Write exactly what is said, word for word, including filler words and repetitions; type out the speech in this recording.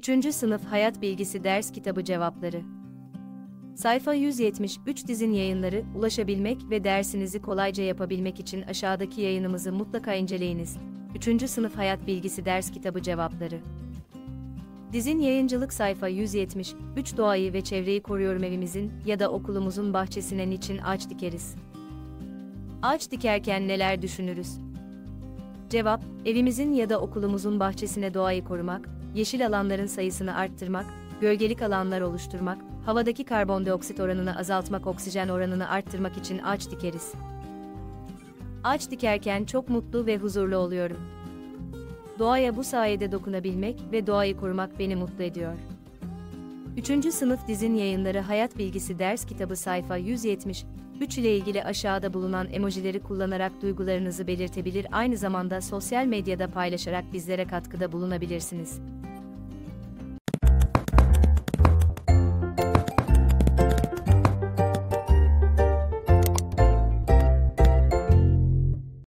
üçüncü Sınıf Hayat Bilgisi Ders Kitabı Cevapları. Sayfa yüz yetmiş üç Dizin yayınları, ulaşabilmek ve dersinizi kolayca yapabilmek için aşağıdaki yayınımızı mutlaka inceleyiniz. üçüncü Sınıf Hayat Bilgisi Ders Kitabı Cevapları. Dizin Yayıncılık Sayfa yüz yetmiş üç Doğayı ve çevreyi koruyorum, evimizin ya da okulumuzun bahçesine niçin ağaç dikeriz? Ağaç dikerken neler düşünürüz? Cevap, evimizin ya da okulumuzun bahçesine doğayı korumak, yeşil alanların sayısını arttırmak, gölgelik alanlar oluşturmak, havadaki karbondioksit oranını azaltmak, oksijen oranını arttırmak için ağaç dikeriz. Ağaç dikerken çok mutlu ve huzurlu oluyorum. Doğaya bu sayede dokunabilmek ve doğayı korumak beni mutlu ediyor. üçüncü Sınıf Dizin Yayınları Hayat Bilgisi Ders Kitabı sayfa yüz yetmiş üç ile ilgili aşağıda bulunan emojileri kullanarak duygularınızı belirtebilir, aynı zamanda sosyal medyada paylaşarak bizlere katkıda bulunabilirsiniz.